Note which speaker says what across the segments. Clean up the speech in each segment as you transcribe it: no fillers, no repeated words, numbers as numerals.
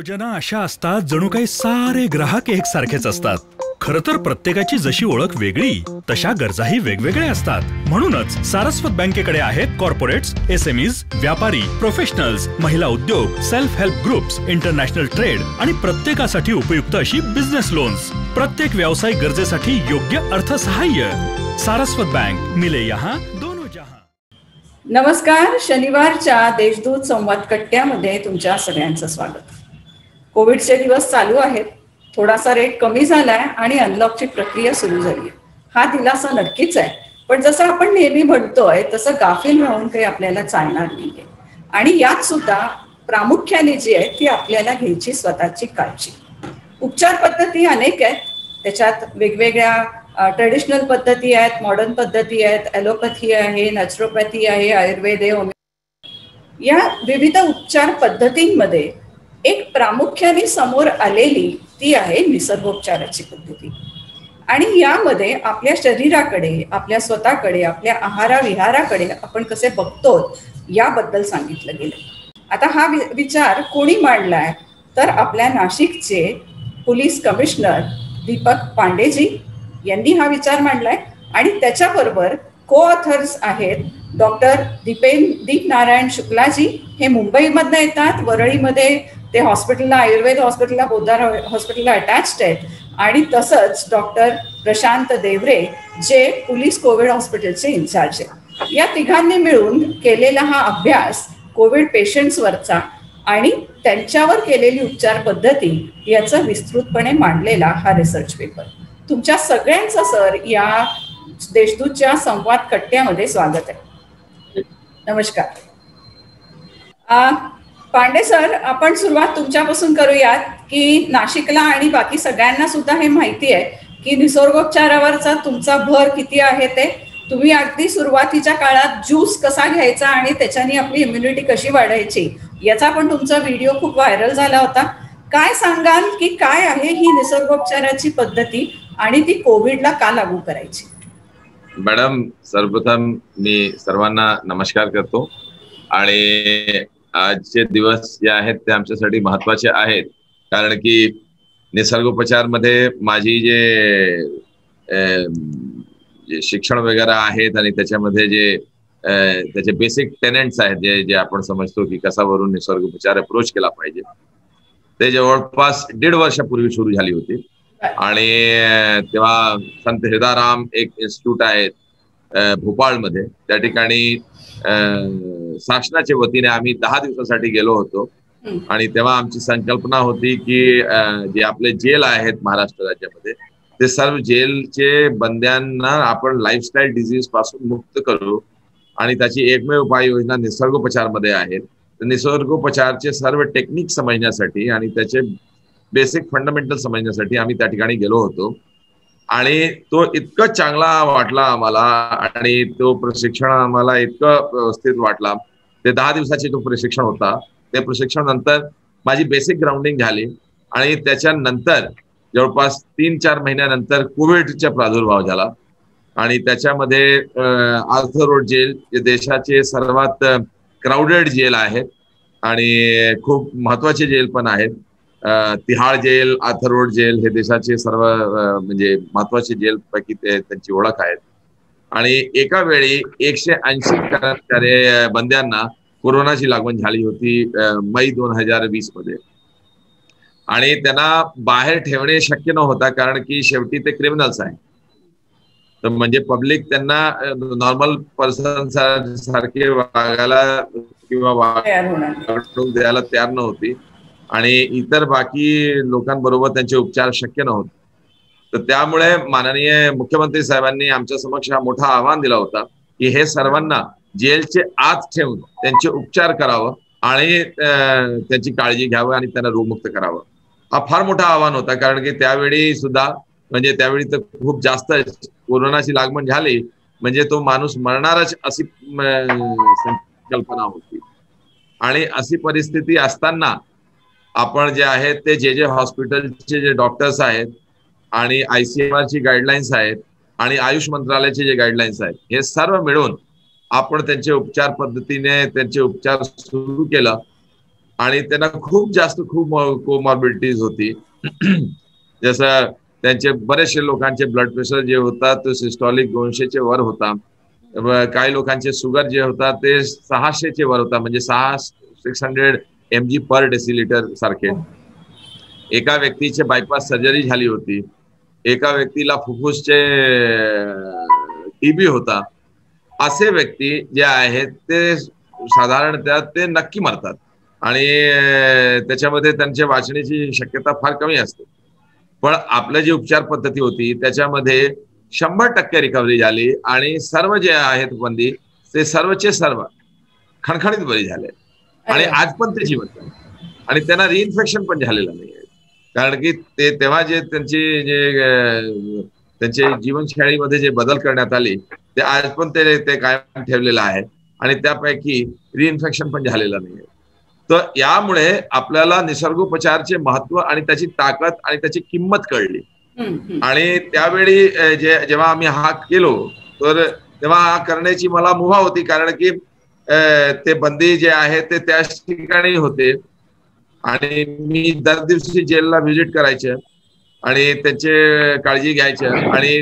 Speaker 1: योजना अशा असतात जणू काही सारे ग्राहक एकसारखेच असतात. खरं तर प्रत्येकाची जशी ओळख वेगळी तशा गरजाही वेगवेगळ्या असतात. म्हणूनच सारस्वत बँकेकडे आहेत कॉर्पोरेट्स, एसएमईज, व्यापारी, प्रोफेशनल्स, महिला उद्योग, self help groups, international trade आणि प्रत्येकासाठी उपयुक्त अशी बिझनेस लोन्स. प्रत्येक व्यावसायिक गरजेसाठी योग्य अर्थसहाय्य. सारस्वत बँक, मिले यहाँ दोनों जहां.
Speaker 2: नमस्कार. शनिवारच्या देशदूत संवाद कट्ट्यामध्ये तुमच्या सगळ्यांचं स्वागत. कोविडचे दिवस चालू आहेत. थोडासा रेट कमी झालाय आणि अनलॉकची प्रक्रिया सुरू झाली आहे. हा दिलासा नक्कीच आहे, पण जसं आपण नेहमी म्हणतोय तसं गाफील राहून काही आपल्याला चालणार नाहीये. आणि यात सुद्धा प्रामुख्याने जी आहे ती आपल्याला घ्यायची स्वतःची काळजी. उपचार पद्धती अनेक आहेत. त्याच्यात वेगवेगळ्या ट्रेडिशनल पद्धती आहेत, मॉडर्न पद्धती आहेत, ॲलोपॅथी आहे, नॅचरोपॅथी आहे, आयुर्वेद आहे, होमिओपॅथी. या विविध उपचार पद्धतींमध्ये एक प्रामुख्याने समोर आलेली ती आहे निसर्गोपचाराची पद्धती. आणि यामध्ये आपल्या शरीराकडे, आपल्या स्वतःकडे, आपल्या आहारा विहाराकडे आपण कसे बघतो याबद्दल सांगितलं गेलं. आता हा विचार कोणी मांडलाय तर आपल्या नाशिकचे पोलीस कमिशनर दीपक पांडेजी यांनी हा विचार मांडलाय. आणि त्याच्याबरोबर को ऑथर्स आहेत डॉक्टर दीप नारायण शुक्लाजी. हे मुंबईमधनं येतात. वरळीमध्ये ते हॉस्पिटलला, आयुर्वेद हॉस्पिटलला, बोद्धार हॉस्पिटलला अटॅच्ड आहेत. आणि तसंच डॉक्टर प्रशांत देवरे जे पोलीस कोविड हॉस्पिटलचे इन्चार्ज आहेत. या तिघांनी मिळून केलेला हा अभ्यास कोविड पेशंट्सवरचा आणि त्यांच्यावर केलेली उपचार पद्धती याचं विस्तृतपणे मांडलेला हा रिसर्च पेपर. तुमच्या सगळ्यांचं सर या देशदूतच्या संवाद कट्ट्यामध्ये स्वागत आहे. नमस्कार. पांडे सर, आपण सुरुवात तुमच्यापासून करूयात की नाशिकला आणि बाकी सगळ्यांना सुद्धा हे माहिती आहे की निसर्गोपचारावरचा तुमचा भर किती आहे. ते तुम्ही अगदी सुरुवातीच्या काळात ज्यूस कसा घ्यायचा आणि त्याच्याने आपली इम्युनिटी कशी वाढायची याचा पण तुमचा व्हिडिओ खूप व्हायरल झाला होता. काय सांगाल की काय आहे ही निसर्गोपचाराची पद्धती आणि ती कोविडला का लागू करायची?
Speaker 3: मॅडम, सर्वप्रथम मी सर्वांना नमस्कार करतो. आणि आजचे दिवस जे आहेत ते आमच्यासाठी महत्वाचे आहेत, कारण की निसर्गोपचार मध्ये माझी जे शिक्षण वगैरे आहेत आणि त्याच्यामध्ये जे त्याचे बेसिक टेनेंट्स आहेत, जे आपण समजतो की कसा वरून निसर्गोपचार अप्रोच केला पाहिजे, ते जवळपास 1.5 वर्षापूर्वी सुरू झाली होती. आणि तेव्हा संत हिरदाराम एक इन्स्टिट्यूट आहे भोपाळमध्ये, त्या ठिकाणी शासनाच्या वतीने आम्ही 10 दिवसासाठी गेलो होतो. आणि तेव्हा आमची संकल्पना होती की जे आपले जेल आहेत महाराष्ट्र राज्यामध्ये, ते सर्व जेलचे बंद्यांना आपण लाईफस्टाईल डिझीज पासून मुक्त करू. आणि त्याची एकमेव उपाययोजना निसर्गोपचार मध्ये आहे. तर निसर्गोपचारचे सर्व टेक्निक समजण्यासाठी आणि त्याचे बेसिक फंडामेंटल समजण्यासाठी आम्ही त्या ठिकाणी गेलो होतो. आणि तो इतकं चांगला वाटला आम्हाला आणि तो प्रशिक्षण आम्हाला इतकं व्यवस्थित वाटला. ते 10 दिवसाचे जो प्रशिक्षण होता, ते प्रशिक्षण नंतर माझी बेसिक ग्राउंडिंग झाली. आणि त्याच्यानंतर जवळपास 3-4 महिन्यानंतर कोविडचा प्रादुर्भाव झाला. आणि त्याच्यामध्ये आर्थर रोड जेल जे देशाचे सर्वात क्राऊडेड जेल आहेत आणि खूप महत्वाचे जेल पण आहेत. Tihar jail, Arthur Road jail हे देशाचे सर्व म्हणजे महत्वाचे जेल पैकी त्यांची ओळख आहेत. आणि एका वेळी 180 बंद्यांना कोरोनाची लागण झाली होती मई 2020 मध्ये. आणि त्यांना बाहेर ठेवणे शक्य नव्हता, कारण की शेवटी ते क्रिमिनल्स आहे. तर म्हणजे पब्लिक त्यांना नॉर्मल पर्सन सारखे वागायला किंवा द्यायला तयार नव्हती. आणि इतर बाकी लोकांबरोबर त्यांचे उपचार शक्य नव्हते. तर त्यामुळे माननीय मुख्यमंत्री साहेबांनी आमच्या समक्ष हा मोठा आव्हान दिला होता की हे सर्वांना जेलचे आत ठेवून त्यांचे उपचार करावं आणि त्यांची काळजी घ्यावं आणि त्यांना रोगमुक्त करावं. हा फार मोठा आव्हान होता, कारण की त्यावेळी सुद्धा म्हणजे त्यावेळी तर खूप जास्त कोरोनाची लागण झाली म्हणजे तो माणूस मरणारच अशी संकल्पना होती. आणि अशी परिस्थिती असताना आपण जे आहेत ते जे हॉस्पिटलचे जे डॉक्टर्स आहेत आणि ICMR ची गाईडलाईन्स आहेत आणि आयुष मंत्रालयाचे जे गाईडलाईन्स आहेत, हे सर्व मिळून आपण त्यांचे उपचार पद्धतीने त्यांचे उपचार सुरू केलं. आणि त्यांना खूप कोमॉर्बिडिटीज होती. जसं त्यांचे बरेचसे लोकांचे ब्लड प्रेशर जे होता तो सिस्टॉलिक 200चे वर होता. काही लोकांचे शुगर जे होता ते 600चे वर होता, म्हणजे 600 mg पर डेसिलिटर सारखे. एका व्यक्तीचे बायपास सर्जरी झाली होती. एका व्यक्तीला फुफ्फुसचे टीबी होता. असे व्यक्ती जे आहेत ते साधारणतः ते नक्की मरतात आणि त्याच्यामध्ये त्यांच्या वाचण्याची शक्यता फार कमी असते. पण आपलं जी उपचार पद्धती होती त्याच्यामध्ये 100% रिकव्हरी झाली आणि सर्व जे आहेत बंदी ते सर्वचे सर्व खणखणीत बरी झाले आणि आज पण ते जिवंत आहे आणि त्यांना रिइन्फेक्शन पण झालेलं नाही आहे. कारण की ते तेव्हा जे त्यांचे जीवनशैलीमध्ये जे बदल करण्यात आले ते आज पण ते कायम ठेवलेलं आहे आणि त्यापैकी रिइन्फेक्शन पण झालेलं नाही आहे. तर यामुळे आपल्याला निसर्गोपचारचे महत्व आणि त्याची ताकद आणि त्याची किंमत कळली. आणि त्यावेळी जेव्हा आम्ही हा केलो तर तेव्हा हा करण्याची मला मुभा होती, कारण की ते बंदी जे आहे ते त्याच ठिकाणी होते आणि मी दर दिवशी जेलला व्हिजिट करायचे आणि त्याचे काळजी घ्यायचे आणि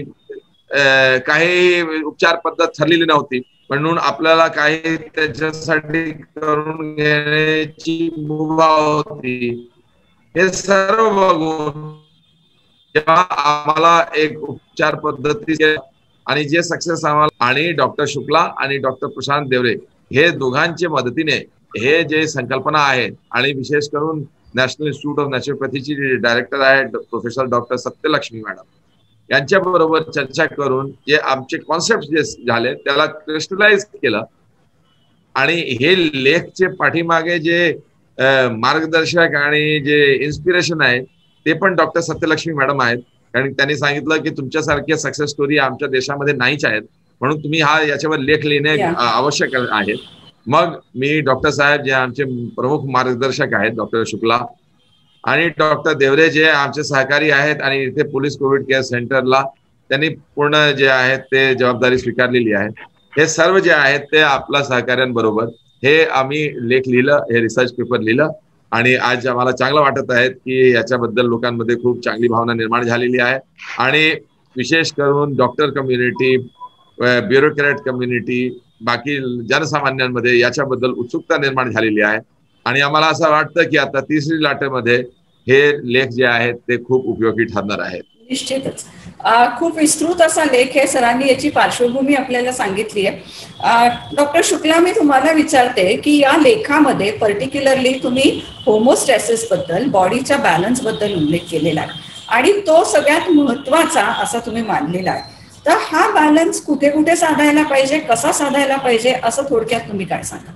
Speaker 3: काही उपचार पद्धत ठरलेली नव्हती म्हणून आपल्याला काही त्याच्यासाठी करून घेण्याची मुभा होती. हे सर्व बघून जेव्हा आम्हाला एक उपचार पद्धती आणि जे सक्सेस आम्हाला आणि डॉक्टर शुक्ला आणि डॉक्टर प्रशांत देवरे हे दोघांच्या मदतीने हे जे संकल्पना आहे आणि विशेष करून नॅशनल इन्स्टिट्यूट ऑफ नॅचरोपॅथीची डायरेक्टर आहे प्रोफेसर डॉक्टर सत्यलक्ष्मी मॅडम यांच्या बरोबर चर्चा करून जे आमचे कॉन्सेप्ट जे झाले त्याला क्रिस्टलाइज केलं आणि हे लेखचे पाठीमागे जे मार्गदर्शक आणि जे इन्स्पिरेशन आहे ते पण डॉक्टर सत्यलक्ष्मी मॅडम आहेत. कारण त्यांनी सांगितलं की तुमच्यासारख्या सक्सेस स्टोरी आमच्या देशामध्ये नाहीच आहेत म्हणून तुम्ही याच्यावर लेख लिहिणे आवश्यक आहे. मग मी डॉक्टर साहेब जे आमचे प्रमुख मार्गदर्शक आहेत डॉक्टर शुक्ला आणि डॉक्टर देवरे जे आमचे सहकारी आहेत आणि इथे पोलीस कोविड केअर सेंटरला त्यांनी पूर्ण जे आहेत ते जबाबदारी स्वीकारलेली आहे. हे सर्व जे आहेत ते आपल्या सहकार्यांबरोबर हे आम्ही लेख लिहिलं, हे रिसर्च पेपर लिहिलं आणि आज आम्हाला चांगलं वाटत आहे की याच्याबद्दल लोकांमध्ये खूप चांगली भावना निर्माण झालेली आहे आणि विशेष करून डॉक्टर कम्युनिटी, ब्युरोक्रेट कम्युनिटी, बाकी जनसामान्यांमध्ये याच्याबद्दल उत्सुकता निर्माण झालेली आहे आणि आम्हाला असं वाटतं की आता तिसरी लाटेमध्ये हे लेख जे आहेत ते खूप उपयोगी ठरणार आहेत.
Speaker 2: निश्चितच खूप विस्तृत असा लेख आहे. सरांनी याची पार्श्वभूमी आपल्याला सांगितली आहे. डॉक्टर शुक्ला, मी तुम्हाला विचारते की या लेखामध्ये पर्टिक्युलरली तुम्ही होमोस्टॅसिस बद्दल, बॉडीच्या बॅलन्स बद्दल उल्लेख केलेला आहे आणि तो सगळ्यात महत्वाचा असा तुम्ही मानलेला आहे. तर हा बॅलन्स कुठे कुठे साधायला पाहिजे, कसा साधायला पाहिजे, असं थोडक्यात तुम्ही काय सांगा?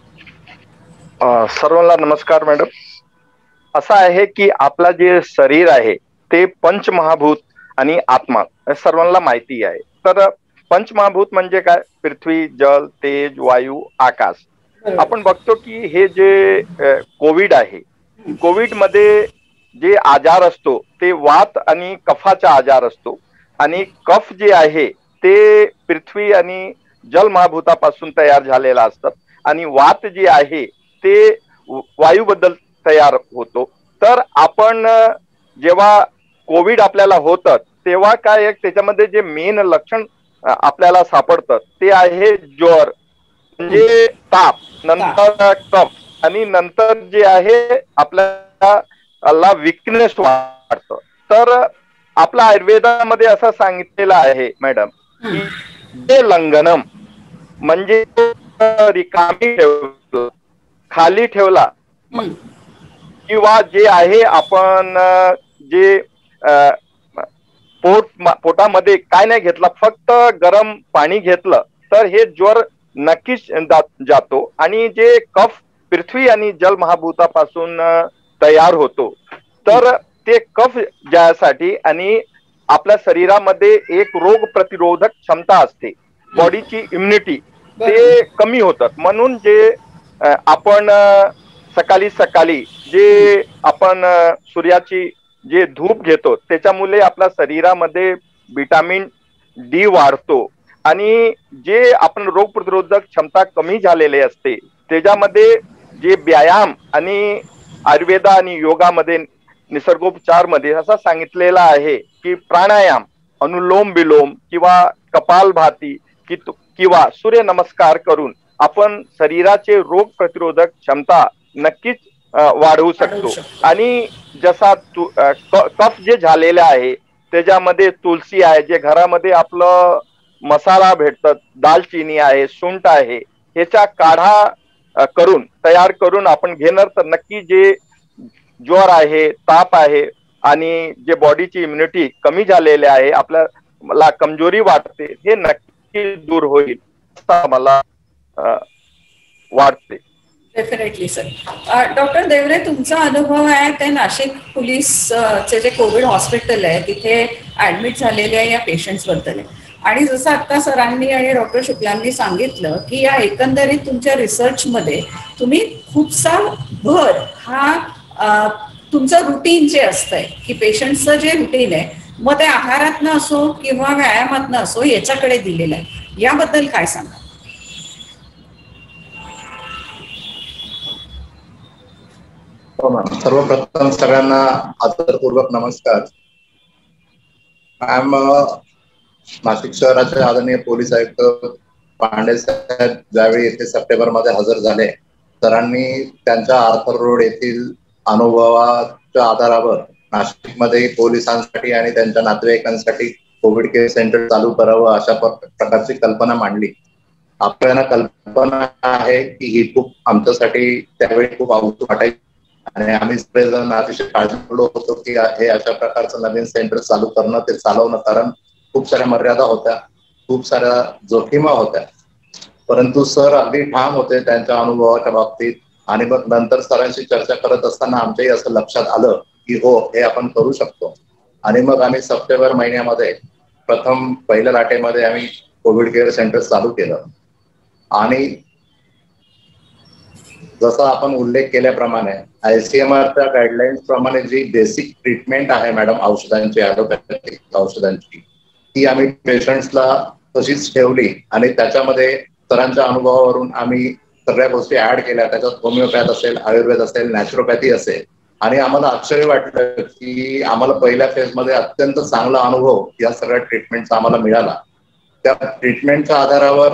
Speaker 4: सर्वांना नमस्कार मॅडम. असं आहे की आपला जे शरीर आहे ते पंचमहाभूत आणि आत्मा सर्वांना माहिती आहे. तर पंचमहाभूत म्हणजे काय? पृथ्वी, जल, तेज, वायू, आकाश. आपण बघतो की हे जे कोविड आहे, कोविड मध्ये जे आजार असतो ते वात आणि कफाचा आजार असतो आणि कफ जे आहे ते पृथ्वी आणि जल महाभूतापासून तयार झालेला असतात आणि वात जे आहे ते वायूबद्दल तयार होतो. तर आपण जेव्हा कोविड आपल्याला होतं तेव्हा काय एक त्याच्यामध्ये जे मेन लक्षण आपल्याला सापडतं ते आहे ज्वर म्हणजे ताप, नंतर कफ आणि नंतर जे आहे आपल्याला विकनेस वाटतं. तर आपल्या आयुर्वेदामध्ये असं सांगितलेलं आहे मॅडम की जे लंघनम म्हणजे रिकामी ठेवला, खाली ठेवला किंवा जे आहे आपण जे पोटामध्ये काय नाही घेतला, फक्त गरम पाणी घेतलं तर हे ज्वर नक्कीच जातो आणि जे कफ पृथ्वी आणि जल महाभूतापासून तयार होतो. तर ते कफ ज्यासाठी आणि आपल्या शरीरामध्ये एक रोग प्रतिरोधक क्षमता असते, बॉडीची इम्युनिटी ते कमी होतात. म्हणून जे आपण सकाळी सकाळी जे आपण सूर्याची जे धूप घेतो त्याच्यामुळे आपल्या शरीरामध्ये विटामिन डी वाढतो आणि जे आपण रोग प्रतिरोधक क्षमता कमी झालेली असते त्याच्यामध्ये जे व्यायाम आणि आयुर्वेद आणि योगामध्ये निसर्गोपचार मध्ये असं सांगितलेलं आहे की प्राणायाम, अनुलोम विलोम किंवा कपालभाती किंवा सूर्य नमस्कार करून आपण शरीराचे रोग प्रतिरोधक क्षमता नक्कीच वाढवू शकतो. आणि जसा कफ जे झालेला आहे त्याच्यामध्ये तुलसी आहे, जे घरामध्ये आपलं मसाला भेटतात, दालचिनी आहे, सुंठ आहे, ह्याचा काढा करून तयार करून आपण घेणार तर नक्की जे ज्वर आहे, ताप आहे आणि जे बॉडीची इम्युनिटी कमी झालेली आहे, आपल्याला कमजोरी वाटते, हे नक्की दूर होईल असं मला वाटते.
Speaker 2: Definitely sir. डॉक्टर देवरे, तुमचा अनुभव आहे ते नाशिक पोलीसचे जे कोविड हॉस्पिटल आहे तिथे ऍडमिट झालेल्या या पेशंट्स बद्दल आहे. आणि जसं आता सरांनी आणि डॉक्टर शुक्लांनी सांगितलं की या एकंदरीत तुमच्या रिसर्चमध्ये तुम्ही खूपसा भर हा तुमचं रुटीन जे असतंय की पेशंटचं जे रुटीन आहे मग ते आहारातनं असो किंवा व्यायामातनं असो याच्याकडे दिलेलं आहे. याबद्दल काय सांगा?
Speaker 5: हो मॅम, सर्वप्रथम सगळ्यांना आदरपूर्वक नमस्कार. मॅम, नाशिक शहराचे आदरणीय पोलीस आयुक्त पांडे साहेब ज्यावेळी येथे सप्टेंबरमध्ये हजर झाले, सरांनी त्यांच्या आर्थर रोड येथील अनुभवाच्या आधारावर नाशिकमध्ये पोलिसांसाठी आणि त्यांच्या नातेवाईकांसाठी कोविड केअर सेंटर चालू करावं अशा प्रकारची कल्पना मांडली. आपल्याला कल्पना आहे की ही खूप आमच्यासाठी त्यावेळी खूप अवघड वाटायची आणि आम्ही सगळेजण अतिशय काळजीपूर्व होतो की हे अशा प्रकारचं नवीन सेंटर चालू करणं, ते चालवणं, कारण खूप साऱ्या मर्यादा होत्या, खूप साऱ्या जोखिमा होत्या. परंतु सर अगदी ठाम होते त्यांच्या अनुभवाच्या बाबतीत. आणि मग नंतर सरांशी चर्चा करत असताना आमच्याही असं लक्षात आलं की हो, हे आपण करू शकतो. आणि मग आम्ही सप्टेंबर महिन्यामध्ये प्रथम पहिल्या लाटेमध्ये आम्ही कोविड केअर सेंटर चालू केलं. आणि जसा आपण उल्लेख केल्याप्रमाणे ICMRच्या गाईडलाईन्स प्रमाणे जी बेसिक ट्रीटमेंट आहे मॅडम औषधांची, ॲलोपॅथिक औषधांची, ती आम्ही पेशंट्सला तशीच ठेवली. आणि त्याच्यामध्ये सरांच्या अनुभवावरून आम्ही सगळ्या गोष्टी ऍड केल्या. त्याच्यात होमिओपॅथ असेल, आयुर्वेद असेल, नॅचरोपॅथी असेल. आणि आम्हाला आश्चर्य वाटलं की आम्हाला पहिल्या फेजमध्ये अत्यंत चांगला अनुभव या सगळ्या ट्रीटमेंटचा आम्हाला मिळाला. त्या ट्रीटमेंटच्या आधारावर,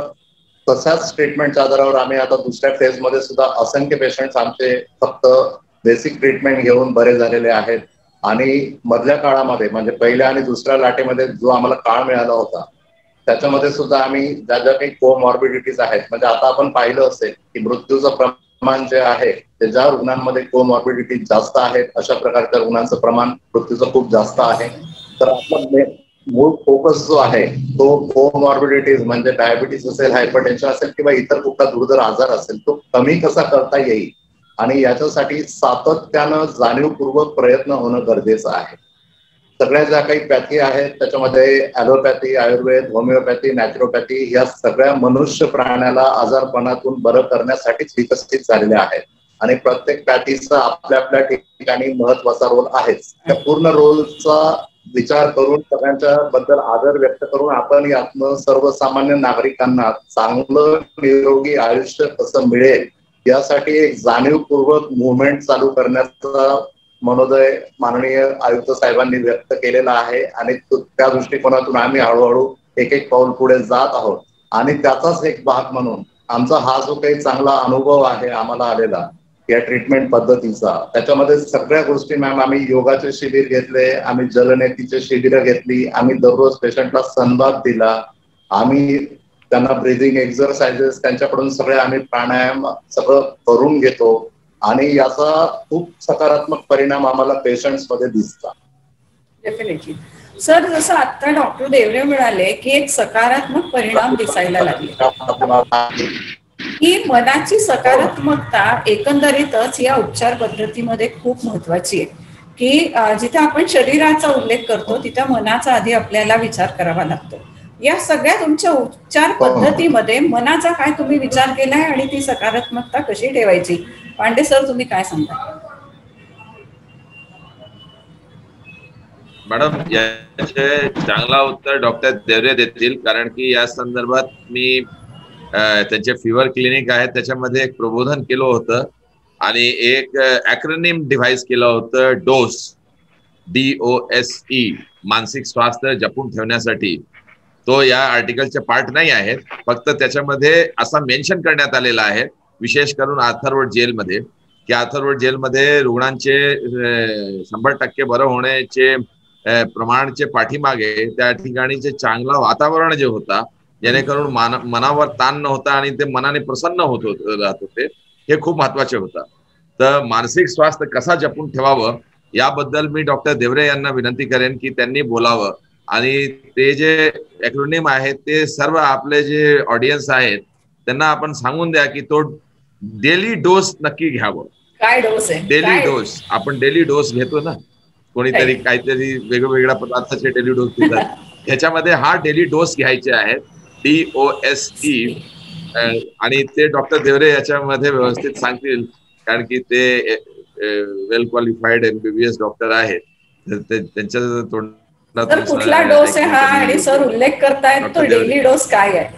Speaker 5: तशाच ट्रीटमेंटच्या आधारावर आम्ही आता दुसऱ्या फेजमध्ये सुद्धा असंख्य पेशंट्स आमचे फक्त बेसिक ट्रीटमेंट घेऊन बरे झालेले आहेत. आणि मधल्या काळामध्ये म्हणजे पहिल्या आणि दुसऱ्या लाटेमध्ये जो आम्हाला काळ मिळाला होता त्याच्यामध्ये सुद्धा आम्ही ज्या ज्या काही कोमॉर्बिडिटीज आहेत, म्हणजे आता आपण पाहिलं असेल की मृत्यूचं प्रमाण जे आहे ते ज्या रुग्णांमध्ये कोमॉर्बिडिटी जास्त आहेत अशा प्रकारच्या रुग्णांचं प्रमाण मृत्यूचं खूप जास्त आहे. तर आपला मूळ फोकस जो आहे तो कोमॉर्बिडिटीज म्हणजे डायबिटीस असेल, हायपरटेन्शन असेल किंवा इतर कुठला दुर्धर आजार असेल तो कमी कसा करता येईल आणि याच्यासाठी सातत्यानं जाणीवपूर्वक प्रयत्न होणं गरजेचं आहे. सगळ्या ज्या काही पॅथी आहेत त्याच्यामध्ये ॲलोपॅथी, आयुर्वेद, होमिओपॅथी, नॅचरोपॅथी या सगळ्या मनुष्य प्राण्याला आजारपणातून बरं करण्यासाठीच विकसित झालेल्या आहेत. आणि प्रत्येक पॅथीचा आपल्या आपल्या ठिकाणी महत्वाचा रोल आहेच. त्या पूर्ण रोलचा विचार करून सगळ्यांच्या बद्दल आदर व्यक्त करून आपण यातनं सर्वसामान्य नागरिकांना चांगलं निरोगी आयुष्य कसं मिळेल यासाठी एक जाणीवपूर्वक मुवमेंट चालू करण्याचा मनोदय माननीय आयुक्त साहेबांनी व्यक्त केलेला आहे. आणि त्या दृष्टिकोनातून आम्ही हळूहळू एक एक पाऊल पुढे जात आहोत. आणि त्याचाच एक भाग म्हणून आमचा हा जो काही चांगला अनुभव आहे आम्हाला आलेला या ट्रीटमेंट पद्धतीचा, त्याच्यामध्ये सगळ्या गोष्टी मॅम, आम्ही योगाचे शिबिर घेतले, आम्ही जलनेतीचे शिबिर घेतली, आम्ही दररोज पेशंटला सनबाथ दिला, आम्ही त्यांना ब्रीदिंग एक्सरसाइजेस त्यांच्याकडून सगळे आम्ही प्राणायाम सगळं करून घेतो. आणि याचा खूप सकारात्मक परिणाम आम्हाला पेशंट्स मध्ये दिसतात.
Speaker 2: डेफिनेटली सर, जसं आता डॉक्टर देवरे म्हणाले की एक सकारात्मक परिणाम दिसायला लागले, ही मनाची सकारात्मकता एकंदरीतच या उपचार पद्धतीमध्ये खूप महत्वाची आहे. की जिथे आपण शरीराचा उल्लेख करतो तिथे मनाचा आधी आपल्याला विचार करावा लागतो. या सगळ्या तुमच्या उपचार पद्धतीमध्ये मनाचा काय तुम्ही विचार केलाय आणि ती सकारात्मकता कशी ठेवायची? पांडे सर, तुम्ही काय सांगता?
Speaker 3: मॅडम, याचे चांगला उत्तर डॉक्टर देवरे देतील, कारण की या संदर्भात मी त्यांचे फिवर क्लिनिक आहे त्याच्यामध्ये एक प्रबोधन केलं होतं आणि एक ॲक्रोनिम डिव्हाइस केलं होतं डोस, DOSE, मानसिक स्वास्थ्य जपून ठेवण्यासाठी. तो या आर्टिकलचे पार्ट नाही आहेत, फक्त त्याच्यामध्ये असा मेन्शन करण्यात आलेला आहे, विशेष करून अथर्वड जेलमध्ये, की अथर्वड जेलमध्ये रुग्णांचे 100% बरं होण्याचे प्रमाणचे पाठीमागे त्या ठिकाणीचे चांगलं वातावरण जे होता, जेणेकरून मनावर ताण नव्हता आणि ते मनाने प्रसन्न राहत होते, हे खूप महत्वाचे होतं. तर मानसिक स्वास्थ्य कसा जपून ठेवावं याबद्दल मी डॉक्टर देवरे यांना विनंती करेन की त्यांनी बोलावं, आणि ते जे ॲक्रोनिम आहेत ते सर्व आपले जे ऑडियन्स आहेत त्यांना आपण सांगून द्या की तो डेली डोस नक्की घ्यावं.
Speaker 2: काय डोस आहे?
Speaker 3: Daily dose. आपण डेली डोस घेतो ना, कोणीतरी काहीतरी वेगवेगळ्या पदार्थाचे डेली डोस घेतात, ह्याच्यामध्ये हा डेली डोस घ्यायचे आहेत, DOSE. आणि ते डॉक्टर देवरे याच्यामध्ये व्यवस्थित सांगतील, कारण की ते वेल क्वालिफाईड MBBS डॉक्टर आहेत. त्यांच्या तोंडात
Speaker 2: कुठला डोस आहे हा, आणि सर उल्लेख करतायत तो डेली डोस काय आहे?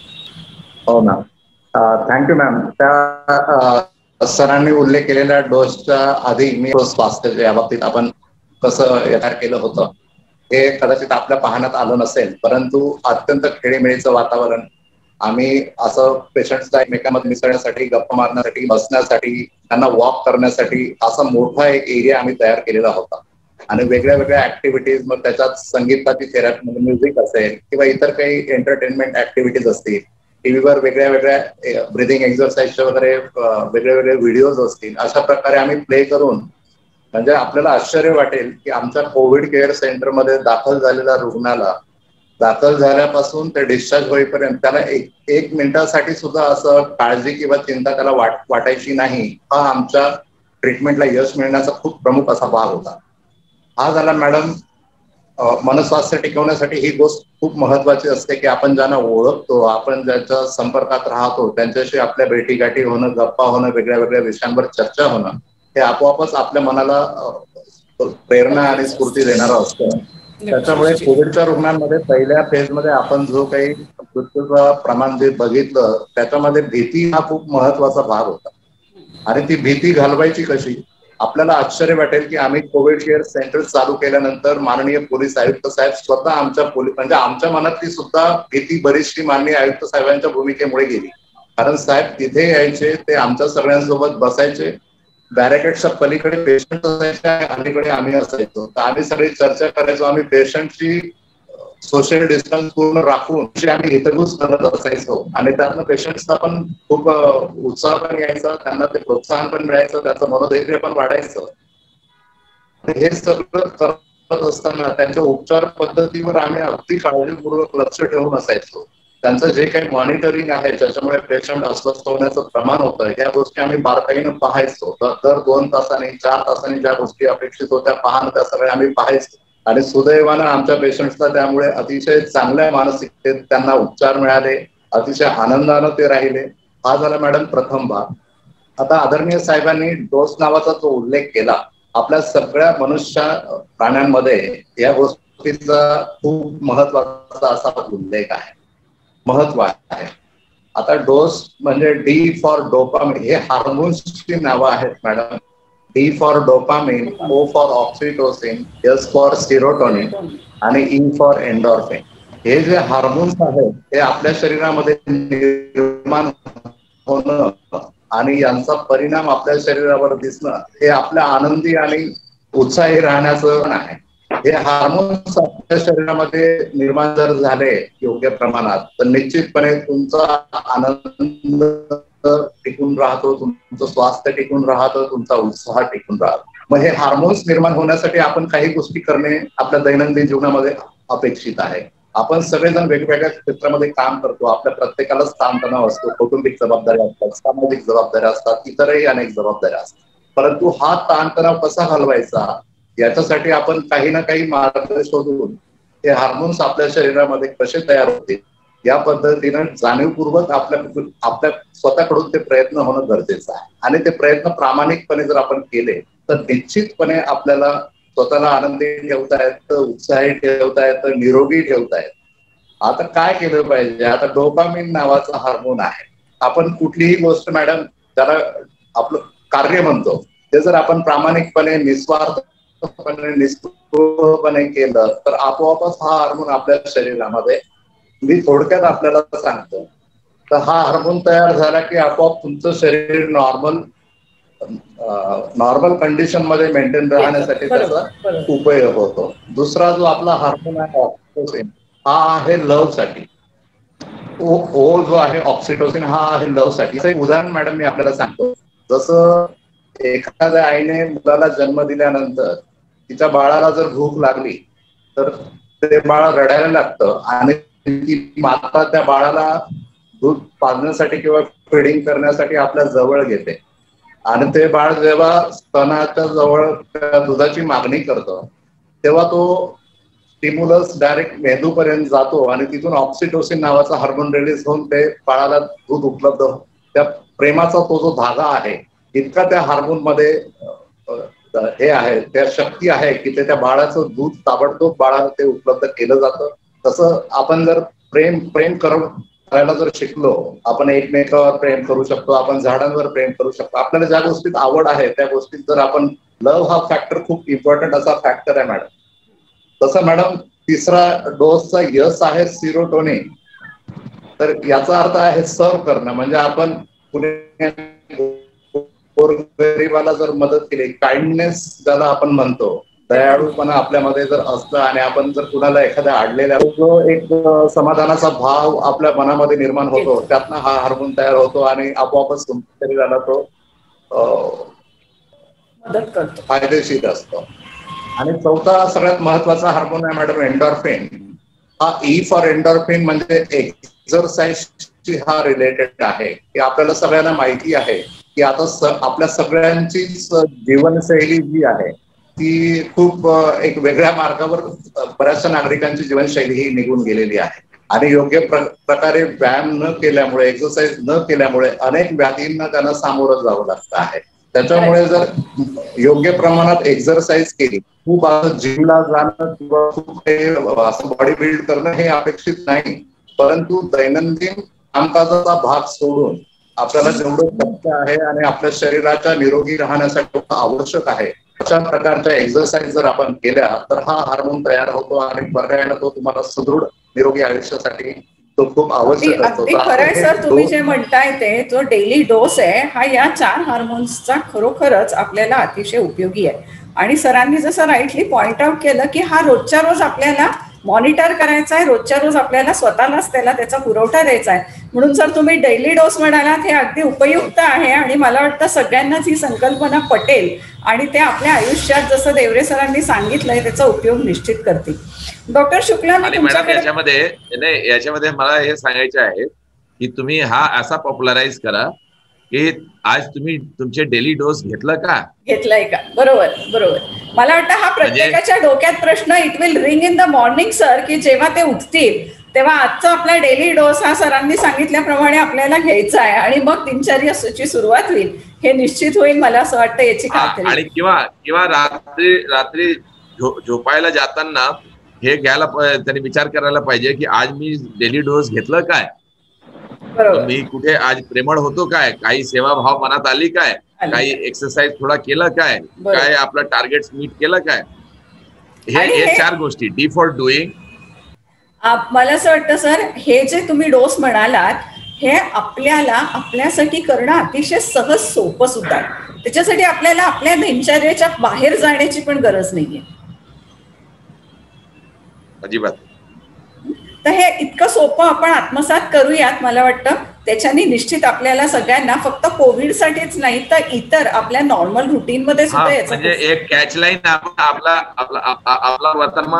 Speaker 5: हो मॅम, थँक्यू मॅम. त्या सरांनी उल्लेख केलेल्या डोसच्या आधी मी स्वास्थ्य या बाबतीत आपण कसं तयार केलं होतं हे कदाचित आपल्या पाहण्यात आलं नसेल, परंतु अत्यंत खेळीमेळीचं वातावरण, आम्ही असं पेशंट्सला एकमेकांमध्ये मिसळण्यासाठी, गप्पा मारण्यासाठी, बसण्यासाठी, त्यांना वॉक करण्यासाठी असा मोठा एक एरिया आम्ही तयार केलेला होता. आणि वेगळ्या वेगळ्या ऍक्टिव्हिटीज, मग त्याच्यात संगीताची थेरपी, म्युझिक असेल किंवा इतर काही एंटरटेनमेंट ऍक्टिव्हिटीज असतील, टीव्हीवर वेगळ्या वेगळ्या ब्रिदिंग एक्सरसाइजचे वगैरे वेगळे वेगळे व्हिडिओज असतील, अशा प्रकारे आम्ही प्ले करून, म्हणजे आपल्याला आश्चर्य वाटेल की आमच्या कोविड केअर सेंटरमध्ये दाखल झालेल्या रुग्णाला दाखल झाल्यापासून ते डिस्चार्ज होईपर्यंत त्याला एक मिनिटासाठी सुद्धा असं काळजी किंवा चिंता त्याला वाटायची नाही. हा आमच्या ट्रीटमेंटला यश मिळण्याचा खूप प्रमुख असा भाग होता. हा झाला मॅडम मनस्वास्थ्य टिकवण्यासाठी ही गोष्ट खूप महत्वाची असते की आपण ज्यांना ओळखतो, आपण ज्यांच्या संपर्कात राहतो, त्यांच्याशी आपल्या भेटीगाठी होणं, गप्पा होणं, वेगळ्या वेगळ्या विषयांवर चर्चा होणं, हे आपोआपच आपल्या मनाला प्रेरणा आणि स्फूर्ती देणारं असतं. त्याच्यामुळे कोविडच्या रुग्णांमध्ये पहिल्या फेजमध्ये आपण जो काही मृत्यूचं प्रमाण जे बघितलं त्याच्यामध्ये भीती हा खूप महत्वाचा भाग होता. आणि ती भीती घालवायची कशी? आपल्याला आश्चर्य वाटेल की आम्ही कोविड केअर सेंटर चालू केल्यानंतर माननीय पोलीस आयुक्त साहेब स्वतः आमच्या म्हणजे आमच्या मनातली सुद्धा भीती बरीचशी माननीय आयुक्त साहेबांच्या भूमिकेमुळे गेली. कारण साहेब तिथे यायचे, ते आमच्या सगळ्यांसोबत बसायचे, बॅरिकेडच्या पलीकडे पेशंट असायचे, अलीकडे आम्ही असायचो, तर आम्ही सगळी चर्चा करायचो. आम्ही पेशंटची सोशल डिस्टन्स पूर्ण राखून आम्ही हितगुज करत असायचो, आणि त्यातनं पेशंट्सना पण खूप उत्साह पण यायचा, त्यांना ते प्रोत्साहन पण मिळायचं, त्याचं मनोधैर्य पण वाढायचं. हे सगळं करत असताना त्यांच्या उपचार पद्धतीवर आम्ही अगदी काळजीपूर्वक लक्ष ठेवून असायचो. त्यांचं जे काही मॉनिटरिंग आहे ज्याच्यामुळे पेशंट अस्वस्थ होण्याचं प्रमाण होतं, या गोष्टी आम्ही बारकाईनं पाहायचो. दर 2 तासांनी 4 तासांनी ज्या गोष्टी अपेक्षित होत्या पाहणं, त्या सगळ्या आम्ही पाहायचो. आणि सुदैवानं आमच्या पेशंट्सला त्यामुळे अतिशय चांगल्या मानसिकतेत त्यांना उपचार मिळाले, अतिशय आनंदानं ते राहिले. हा झाला मॅडम प्रथम भाग. आता आदरणीय साहेबांनी डोस नावाचा जो उल्लेख केला, आपल्या सगळ्या मनुष्य प्राण्यांमध्ये या गोष्टीचा खूप महत्वाचा असा उल्लेख आहे, महत्व आहे. आता डोस म्हणजे D फॉर डोपामिन, हे हार्मोन्सची नावं आहेत madam. D for dopamine, O for oxytocin, S for serotonin आणि E फॉर एंडोर्फिन. हे जे हार्मोन्स आहेत हे आपल्या शरीरामध्ये निर्माण होणं आणि यांचा परिणाम आपल्या शरीरावर दिसणं हे आपल्या आनंदी आणि उत्साही राहण्याचं आहे. हे हार्मोन्स आपल्या शरीरामध्ये निर्माण जर झाले योग्य प्रमाणात तर निश्चितपणे तुमचा आनंद टिकून राहतो, तुमचं स्वास्थ्य टिकून राहतं, तुमचा उत्साह टिकून राहतो. मग हे हार्मोन्स निर्माण होण्यासाठी आपण काही गोष्टी करणे आपल्या दैनंदिन जीवनामध्ये अपेक्षित आहे. आपण सगळेजण वेगवेगळ्या क्षेत्रामध्ये काम करतो, आपल्या प्रत्येकालाच ताणतणाव असतो, कौटुंबिक जबाबदाऱ्या असतात, सामाजिक जबाबदाऱ्या असतात, इतरही अनेक जबाबदाऱ्या असतात. परंतु हा ताणतणाव कसा घालवायचा याच्यासाठी आपण काही ना काही मार्ग शोधून हे हार्मोन्स आपल्या शरीरामध्ये कसे तयार होतील या पद्धतीनं जाणीवपूर्वक आपल्या स्वतःकडून ते प्रयत्न होणं गरजेचं आहे. आणि ते प्रयत्न प्रामाणिकपणे जर आपण केले तर निश्चितपणे आपल्याला स्वतःला आनंदी ठेवता येतं, उत्साही ठेवता येतं, निरोगी ठेवता येतं. आता काय केलं पाहिजे? आता डोपामिन नावाचा हार्मोन आहे. आपण कुठलीही गोष्ट मॅडम त्याला आपलं कार्य म्हणतो ते जर आपण प्रामाणिकपणे निस्वार्थपणे निस्पृहपणे केलं तर आपोआपच हा हार्मोन आपल्या शरीरामध्ये, मी थोडक्यात आपल्याला सांगतो, तर हा हार्मोन तयार झाला की आपोआप तुमचं शरीर नॉर्मल कंडिशन मध्ये मेंटेन राहण्यासाठी त्याचा उपयोग होतो. दुसरा जो आपला हार्मोन आहे ऑक्सिटोसिन, हा आहे लव्ह साठी. ओ जो आहे ऑक्सिटोसिन हा आहे लव्ह साठी. एक उदाहरण मॅडम मी आपल्याला सांगतो. जसं एखाद्या आईने मुलाला जन्म दिल्यानंतर तिच्या बाळाला जर भूक लागली तर ते बाळ रडायला लागतं आणि ती माता त्या बाळाला दूध पाजण्यासाठी किंवा फिडिंग करण्यासाठी आपल्या जवळ घेते आणि ते बाळ जेव्हा स्तनाच्या जवळ दुधाची मागणी करतं तेव्हा तो स्टिम्युलस डायरेक्ट मेंदूपर्यंत जातो आणि तिथून ऑक्सिटोसिन नावाचा हार्मोन रिलीज होऊन ते बाळाला दूध उपलब्ध होतं. त्या प्रेमाचा तो जो धागा आहे इतका त्या हार्मोन मध्ये हे आहे, त्या शक्ती आहे की ते त्या बाळाचं दूध ताबडतोब बाळाला ते उपलब्ध केलं जातं. तसं आपण जर प्रेम करायला जर शिकलो, आपण एकमेकावर प्रेम करू शकतो, आपण झाडांवर प्रेम करू शकतो. आपल्याला ज्या गोष्टीत आवड आहे त्या गोष्टीत जर आपण, लव्ह हा फॅक्टर खूप इम्पॉर्टंट असा फॅक्टर आहे मॅडम. तसं मॅडम तिसरा डोसचा यश आहे सिरोटोनिन. तर याचा अर्थ आहे सर्व करणं. म्हणजे आपण कुणी गरीबाला जर मदत केली, काइंडनेस ज्याला आपण म्हणतो, दयाळूपणा आपल्यामध्ये जर असलं आणि आपण जर कुणाला एखाद्या आडलेल्या, जो एक समाधानाचा भाव आपल्या मनामध्ये निर्माण होतो, त्यातनं हा हार्मोन तयार होतो आणि आपोआपच तुमच्या शरीराला तो
Speaker 2: मदत करतो,
Speaker 5: फायदेशीर असतो. आणि चौथा सगळ्यात महत्वाचा हार्मोन आहे मॅडम एंडॉर्फिन. हा ई फॉर एंडॉर्फिन म्हणजे एक्झरसाइजशी हा रिलेटेड आहे. की आपल्याला सगळ्यांना माहिती आहे की आता आपल्या सगळ्यांचीच जीवनशैली जी आहे ती खूप एक वेगळ्या मार्गावर बऱ्याचशा नागरिकांची जीवनशैली ही निघून गेलेली आहे आणि योग्य प्रकारे व्यायाम न केल्यामुळे, एक्सरसाइज न केल्यामुळे अनेक व्याधींना त्यांना सामोरं जावं लागतं आहे. त्याच्यामुळे जर योग्य प्रमाणात एक्सरसाइज केली, खूप जिमला जाणं किंवा खूप असं बॉडी बिल्ड करणं हे अपेक्षित नाही, परंतु दैनंदिन कामकाजाचा भाग सोडून आपल्याला जेवढं शक्य आहे आणि आपल्या शरीराच्या निरोगी राहण्यासाठी आवश्यक आहे अशा प्रकारच्या एक्सरसाइज जर आपण केल्या तर हा हार्मोन तयार होतो आणि पर्यायाने तो तुम्हाला सुदृढ निरोगी आयुष्यासाठी तो खूप आवश्यक असतो.
Speaker 2: अगदी खरंय सर, तुम्ही जे म्हणताय ते जो डेली डोस आहे हा या 4 हार्मोन्सचा खरोखरच आपल्याला अतिशय उपयोगी आहे. आणि सरांनी जसं राईटली पॉइंट आउट केलं की हा रोजच्या रोज आपल्याला मॉनिटर करायचा आहे, रोजच्या रोज आपल्याला स्वतःलाच त्याचा पुरवठा द्यायचा आहे. म्हणून जर तुम्ही डेली डोस म्हणालात हे अगदी उपयुक्त आहे आणि मला वाटतं सगळ्यांनाच ही संकल्पना पटेल आणि ते आपल्या आयुष्यात जसं देवरे सरांनी सांगितलंय त्याचा उपयोग निश्चित करतील. डॉक्टर शुक्ला,
Speaker 3: मॅडम याच्यामध्ये मला हे सांगायचे आहे की तुम्ही हा असा पॉप्युलराइज करा की आज तुम्ही तुमचे डेली डोस घेतलाय का?
Speaker 2: बरोबर. मला वाटतं हा प्रत्येकाच्या डोक्यात प्रश्न it will ring in the morning sir, की जेव्हा ते उठतील तेव्हा आजचा आपला डेली डोस हा सरांनी सांगितल्याप्रमाणे आपल्याला घ्यायचा आहे आणि मग दिनचर्याची सुरुवात होईल. हे निश्चित होईल, मला असं वाटतं याची खात्री.
Speaker 3: आणि किंवा रात्री झोपायला जाताना हे घ्यायला त्यांनी विचार करायला पाहिजे की आज मी डेली डोस घेतलं काय, मी कुठे आज प्रेमळ होतो काय, काही सेवाभाव मनात आली काय, काही एक्सरसाइज थोडा केलं काय आपलं टार्गेट मीट केलं काय, हे 4 गोष्टी डी फॉर डुईंग.
Speaker 2: मला असं वाटतं सर हे जे तुम्ही डोस म्हणालात हे आपल्याला आपल्यासाठी करणं अतिशय सहज सोपं सुद्धा आहे. त्याच्यासाठी आपल्याला आपल्या दिनचर्येच्या बाहेर जाण्याची पण गरज नाहीये
Speaker 3: अजिबात.
Speaker 2: तर हे इतकं सोपं आपण आत्मसात करूयात. मला वाटतं त्याच्याने निश्चित आपल्याला सगळ्यांना फक्त कोविडसाठीच नाही तर इतर आपल्या नॉर्मल रुटीन मध्ये सुद्धा याचा
Speaker 3: म्हणजे एक कॅचलाईन आपला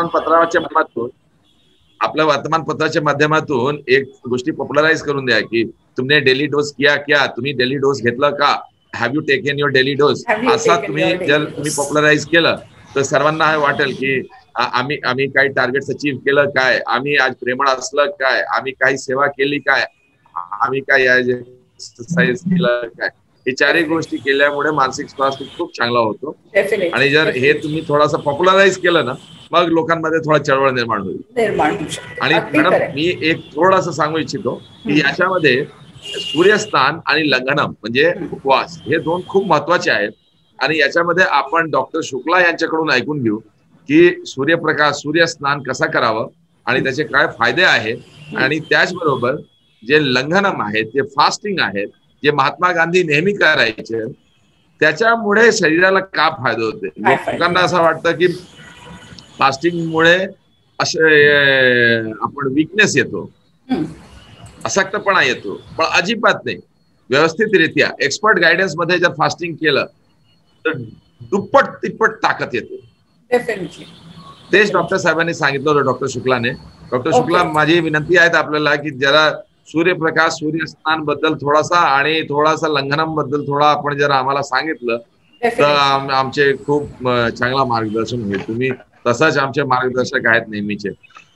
Speaker 3: वर्तमानपत्राच्या माध्यमातून एक गोष्टी पॉप्युलराइज करून द्या की तुमने डेली डोस क्या, तुम्ही डेली डोस घेतला का, have you taken your daily dose, असा तुम्ही जर तुम्ही पॉप्युलराइज केलं तर सर्वांना हे वाटेल की आम्ही काही टार्गेट्स अचीव्ह केलं काय, आम्ही आज प्रेमळ असलं काय, आम्ही काही सेवा केली काय, आम्ही काय एक्सरसाइज केलं काय. हे 4 गोष्टी केल्यामुळे मानसिक स्वास्थ्य खूप चांगला होतो. आणि जर हे तुम्ही थोडासा पॉप्युलराइज केलं ना मग लोकांमध्ये थोडा चळवळ निर्माण होईल. आणि मॅडम मी एक थोडासा सांगू इच्छितो की याच्यामध्ये सूर्यस्नान आणि लंघनम म्हणजे उपवास हे दोन खूप महत्वाचे आहेत. आणि याच्यामध्ये आपण डॉक्टर शुक्ला यांच्याकडून ऐकून घेऊ की सूर्यस्नान कसा करावं आणि त्याचे काय फायदे आहेत आणि त्याचबरोबर जे लंघनम आहेत, जे फास्टिंग आहेत, जे महात्मा गांधी नेहमी करायचे, त्याच्यामुळे शरीराला का फायदे होते. लोकांना असं वाटतं की फास्टिंगमुळे असे आपण विकनेस येतो, अशक्तपणा येतो, पण अजिबात नाही. व्यवस्थितरित्या एक्सपर्ट गायडन्स मध्ये जर फास्टिंग केलं तर दुप्पट तिप्पट ताकद येते. तेच डॉक्टर साहेबांनी सांगितलं होतं, डॉक्टर शुक्लाने. डॉक्टर शुक्ला, माझी विनंती आहे आपल्याला की जरा सूर्यप्रकाश, सूर्यस्नान बद्दल थोडासा आणि थोडासा लंघनम बद्दल थोडा आपण जर आम्हाला सांगितलं तर आमचे खूप चांगला मार्गदर्शन होईल. तुम्ही तसंच आमचे मार्गदर्शक आहेत नेहमीचे.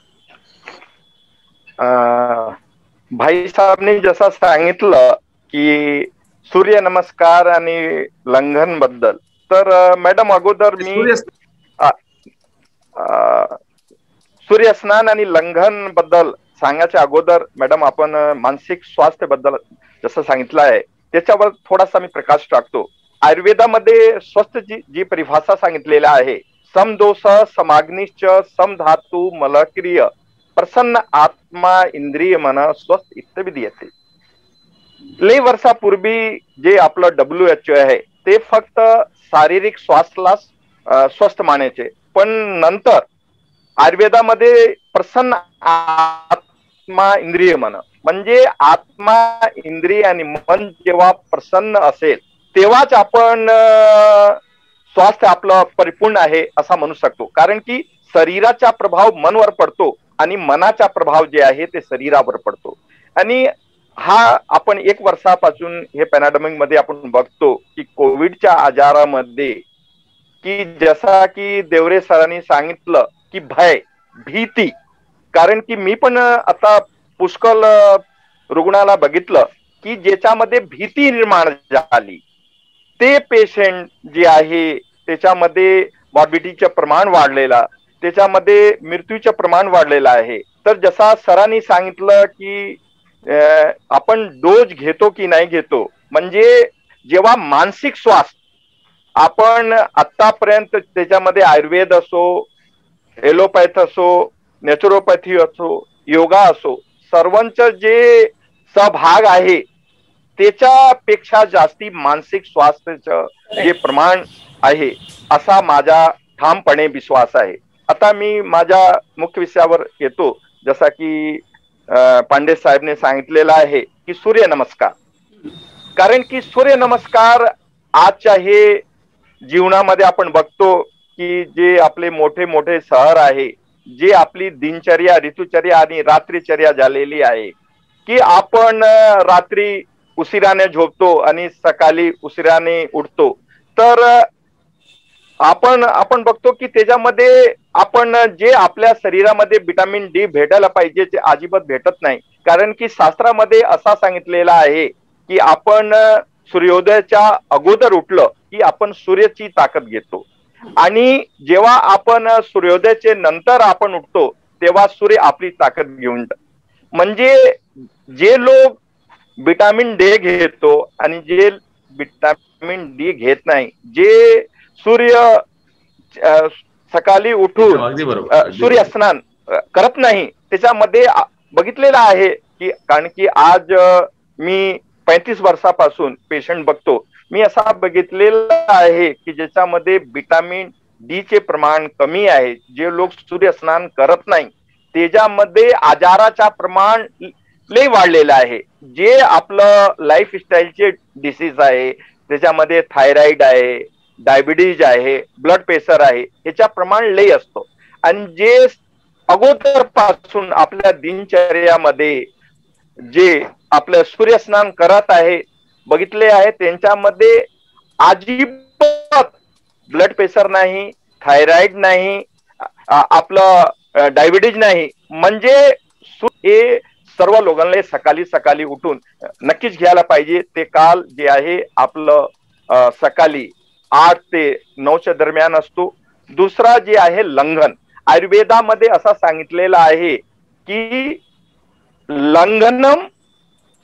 Speaker 4: भाई साहेबनी जसं सांगितलं की सूर्य नमस्कार आणि लंघन बद्दल, तर मॅडम अगोदर मी सूर्यस्नान आणि लंघन बद्दल सांगायच्या अगोदर मॅडम आपण मानसिक स्वास्थ्य बद्दल जसं सांगितलं आहे त्याच्यावर थोडासा मी प्रकाश टाकतो. आयुर्वेदामध्ये स्वस्थ जी परिभाषा सांगितलेला आहे, समदोष समाग्निश्च समधातू मलक्रिय प्रसन्न आत्मा इंद्रिय मन स्वस्थ इत्यादी. लई वर्षापूर्वी जे आपलं WHO आहे ते फक्त शारीरिक स्वास्थ्याला स्वस्थ मानायचे, पण नंतर आयुर्वेदामध्ये प्रसन्न आत्मा इंद्रिय मन म्हणजे आत्मा, इंद्रिय आणि मन जेव्हा प्रसन्न असेल तेव्हाच आपण स्वास्थ्य आपलं परिपूर्ण आहे असं म्हणू शकतो. कारण की शरीराचा प्रभाव मनवर पडतो आणि मनाचा प्रभाव जे आहे ते शरीरावर पडतो. आणि हा आपण 1 वर्षापासून हे पॅन्डेमिक मध्ये आपण बघतो की कोविडच्या आजारामध्ये की जसा की देवरे सरांनी सांगितलं की भय, भीती, कारण की मी पण आता पुष्कळ रुग्णाला बघितलं की ज्याच्यामध्ये भीती निर्माण झाली ते पेशंट जे आहे त्याच्यामध्ये मॉर्बिडिटीचं प्रमाण वाढलेला, त्याच्यामध्ये मृत्यूचं प्रमाण वाढलेलं आहे. तर जसा सरांनी सांगितलं की आपण डोस घेतो की नाही घेतो, म्हणजे जेव्हा मानसिक स्वास्थ्य आपण आतापर्यंत त्याच्यामध्ये आयुर्वेद असो, एलोपॅथ असो, नॅचरोपॅथी असो, योगा असो, सर्वांचं जे सहभाग आहे त्याच्यापेक्षा जास्ती मानसिक स्वास्थ्याचं जे प्रमाण आहे असा माझा ठामपणे विश्वास आहे. आता मी माझ्या मुख्य विषयावर येतो. जसा की पांडे साहेबने सांगितलेलं आहे की सूर्य नमस्कार, कारण की सूर्य नमस्कार आजच्या हे जीवनामध्ये आपण बघतो की जे आपले मोठे मोठे शहर आहे, जे आपली दिनचर्या, ऋतुचर्या आणि रात्रीचर्या झालेली आहे की आपण रात्री उशिराने झोपतो आणि सकाळी उशिराने उठतो, तर आपण बघतो की त्याच्यामध्ये आपण जे आपल्या शरीरामध्ये विटामिन डी भेटायला पाहिजे ते अजिबात भेटत नाही. कारण की शास्त्रामध्ये असा सांगितलेला आहे की आपण सूर्योदयाच्या अगोदर उठलं की आपण सूर्याची ताकद घेतो, आणि जेव्हा आपण सूर्योदयाचे नंतर आपण उठतो तेव्हा सूर्य आपली ताकद घेऊन, म्हणजे जे लोक विटामिन डी घेतो आणि जे विटामिन डी घेत नाही, जे सूर्य सकाळी उठून सूर्यस्नान करत नाही, त्याच्यामध्ये बघितलेलं आहे की, कारण की आज मी 35 वर्षापासून पेशंट बघतो, मी असा बघितलेला आहे की ज्याच्यामध्ये विटामिन डी चे प्रमाण कमी आहे. जे लोक सूर्यस्नान करत नाही त्याच्यामध्ये आजाराचा प्रमाण लई वाढलेलं आहे. जे आपलं लाईफस्टाईलचे डिसीज आहे त्याच्यामध्ये थायरॉइड आहे, डायबिटीज आहे, ब्लड प्रेशर आहे, याचा प्रमाण लई असतो. आणि जे अगोदर पासून आपल्या दिनचर्यामध्ये जे आपलं सूर्यस्नान करत आहे बघितले आहे त्यांच्यामध्ये अजिबात ब्लड प्रेशर नाही, थायरॉइड नाही, आपलं डायबिटीज नाही. म्हणजे हे सर्व लोकांना सकाळी सकाळी उठून नक्कीच घ्यायला पाहिजे. ते काल जे आहे आपलं सकाळी 8 ते 9च्या दरम्यान असतो. दुसरा जे आहे लंघन, आयुर्वेदामध्ये असं सांगितलेलं आहे की लंघनम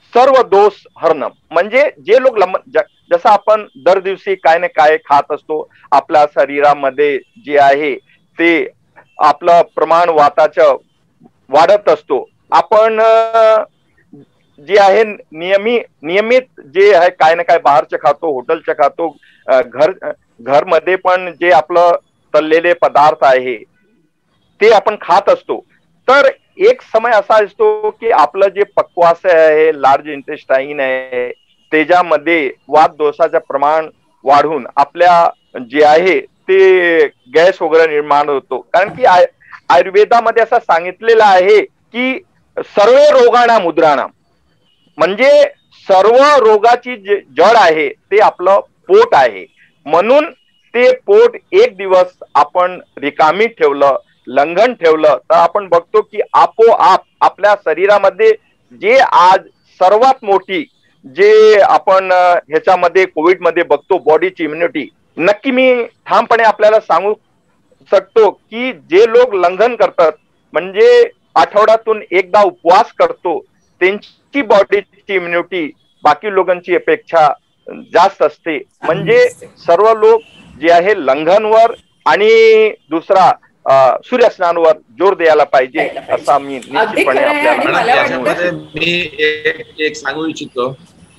Speaker 4: सर्व दोष हरणं. म्हणजे जे लोक जसं आपण दर दिवशी काय ना काय खात असतो, आपल्या शरीरामध्ये जे आहे ते आपलं प्रमाण वाताचं वाढत असतो. आपण जे आहे नियमित जे आहे काय ना काय बाहेरचे खातो, हॉटेलचे खातो, घरमध्ये पण जे आपलं तळलेले पदार्थ आहे ते आपण खात असतो. तर एक समय असा असतो की आपलं जे पक्वाशय आहे, लार्ज इंटेस्टाईन आहे, त्याच्यामध्ये वात दोषाचं प्रमाण वाढून आपल्या जे आहे ते गॅस वगैरे निर्माण होतो. कारण की आयुर्वेदामध्ये असं सांगितलेलं आहे की सर्व रोगाणा मुद्राणा, म्हणजे सर्व रोगाची जड आहे ते आपलं पोट आहे. म्हणून ते पोट एक दिवस आपण रिकामी ठेवलं, लंघन ठेवलं, तर आपण बघतो की आपोआप आपल्या शरीरामध्ये जे आज सर्वात मोठी जे आपण ह्याच्यामध्ये कोविडमध्ये बघतो बॉडीची इम्युनिटी, नक्की मी ठामपणे आपल्याला सांगू शकतो की जे लोक लंघन करतात, म्हणजे आठवड्यातून एकदा उपवास करतो, त्यांची बॉडीची इम्युनिटी बाकी लोकांची अपेक्षा जास्त असते. म्हणजे सर्व लोक जे आहे लंघनवर आणि दुसरा सूर्यस्नानावर जोर द्यायला पाहिजे, असा मी निश्चितपणे
Speaker 3: आपल्याला मी एक सांगू इच्छितो.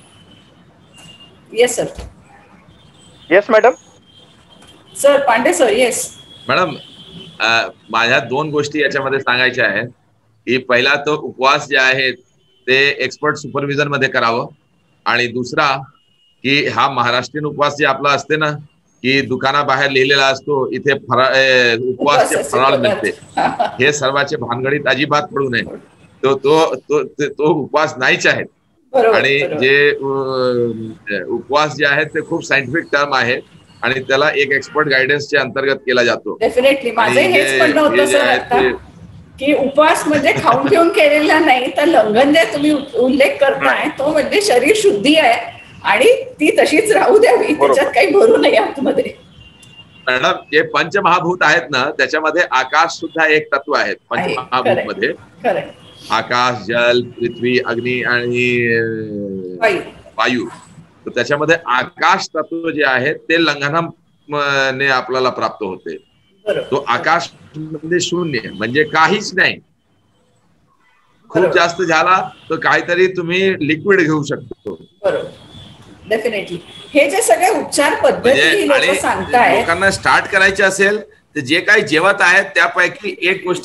Speaker 2: Yes sir.
Speaker 4: Yes madam.
Speaker 2: Sir Pandey sir. Yes
Speaker 3: madam, माझ्या 2 गोष्टी याच्यामध्ये सांगायच्या आहेत की पहिला तो उपवास जे आहे ते एक्सपर्ट सुपरविजन मध्ये करावं, आणि दुसरा की हा महाराष्ट्रीयन उपवास जे आपला असते ना की दुकानाबाहेर लिहिलेला असतो इथे उपवासचे फराळ मिळते, हे सर्वांचे भानगडीत अजिबात पडू नये. तो उपवास नाहीच आहेत. आणि जे उपवास जे आहेत ते खूप सायंटिफिक टर्म आहे आणि त्याला एक एक्सपर्ट गायडन्सच्या अंतर्गत केला जातो.
Speaker 2: डेफिनेटली माझं हेच म्हणणं होतं सर आता की उपवास म्हणजे खाऊन घेऊन केलेला नाही, तर लंघन जे तुम्ही उल्लेख करताय तो म्हणजे शरीर शुद्धी आहे आणि ती तशीच राहू द्यावी, त्याच्यात काही भरू नये आतमध्ये.
Speaker 3: मॅडम, जे पंचमहाभूत आहेत ना त्याच्यामध्ये आकाश सुद्धा एक तत्व आहे. पंचमहाभूत मध्ये आकाश, जल, पृथ्वी, अग्नी आणि वायू. तर त्याच्यामध्ये आकाश तत्व जे आहे ते लंघनाने आपल्याला प्राप्त होते. तो आकाश म्हणजे शून्य, म्हणजे काहीच नाही. खूप जास्त झाला तर काहीतरी तुम्ही लिक्विड घेऊ शकतो.
Speaker 2: डेफिनेटली हे जे सगळे उपचार पद्धती लोक सांगतायत,
Speaker 3: लोकांना स्टार्ट करायचे असेल तर जे काही जेवत आहेत त्यापैकी एक गोष्ट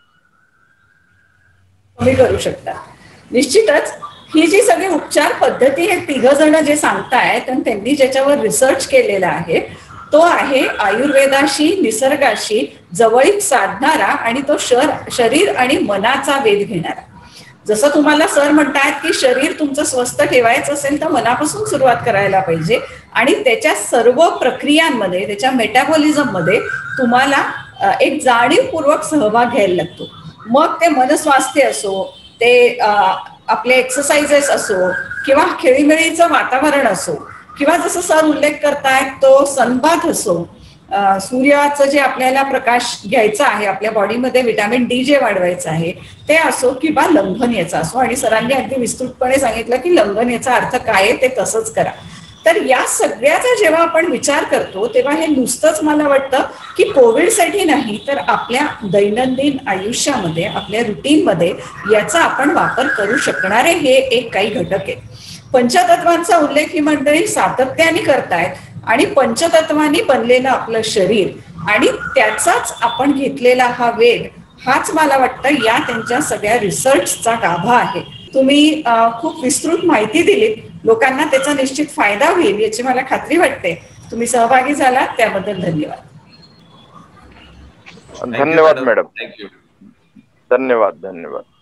Speaker 2: तुम्ही करू शकता. निश्चितच ही जी सगळी उपचार पद्धती हे 3 जण जे सांगतायत आणि त्यांनी ज्याच्यावर रिसर्च केलेला आहे तो आहे आयुर्वेदाशी, निसर्गाशी जवळीक साधणारा आणि तो शरीर आणि मनाचा वेध घेणारा. जसं तुम्हाला सर म्हणतात की शरीर तुमचं स्वस्थ ठेवायचं असेल तर मनापासून सुरुवात करायला पाहिजे आणि त्याच्या सर्व प्रक्रियांमध्ये, त्याच्या मेटाबॉलिझम मध्ये तुम्हाला एक जाणीवपूर्वक सहभाग घ्यायला लागतो. मग ते मनस्वास्थ्य असो, ते आपले एक्सरसाइजेस असो, किंवा खेळीमेळीचं वातावरण असो, किंवा जसं सर उल्लेख करतायत तो सनबाथ असो, सूर्याचं जे आपल्याला प्रकाश घ्यायचा आहे, आपल्या बॉडीमध्ये विटॅमिन डी जे वाढवायचं आहे ते असो, किंवा लंघन याचा असो. आणि सरांनी अगदी विस्तृतपणे सांगितलं की लंघन याचा अर्थ काय आहे ते तसंच करा. तर या सगळ्याचा जेव्हा आपण विचार करतो तेव्हा हे नुसतंच मला वाटतं की कोविडसाठी नाही तर आपल्या दैनंदिन आयुष्यामध्ये, आपल्या रुटीनमध्ये याचा आपण वापर करू शकणारे हे एक काही घटक आहेत. पंचतत्वांचा उल्लेख ही मंडळी सातत्याने करतायत आणि पंचतत्वांनी बनलेलं आपलं शरीर आणि त्याचाच आपण घेतलेला हा वेध, हाच मला वाटतं या त्यांच्या सगळ्या रिसर्चचा गाभा आहे. तुम्ही खूप विस्तृत माहिती दिलीत, लोकांना त्याचा निश्चित फायदा होईल याची मला खात्री वाटते. तुम्ही सहभागी झालात त्याबद्दल धन्यवाद.
Speaker 4: धन्यवाद मॅडम. धन्यवाद.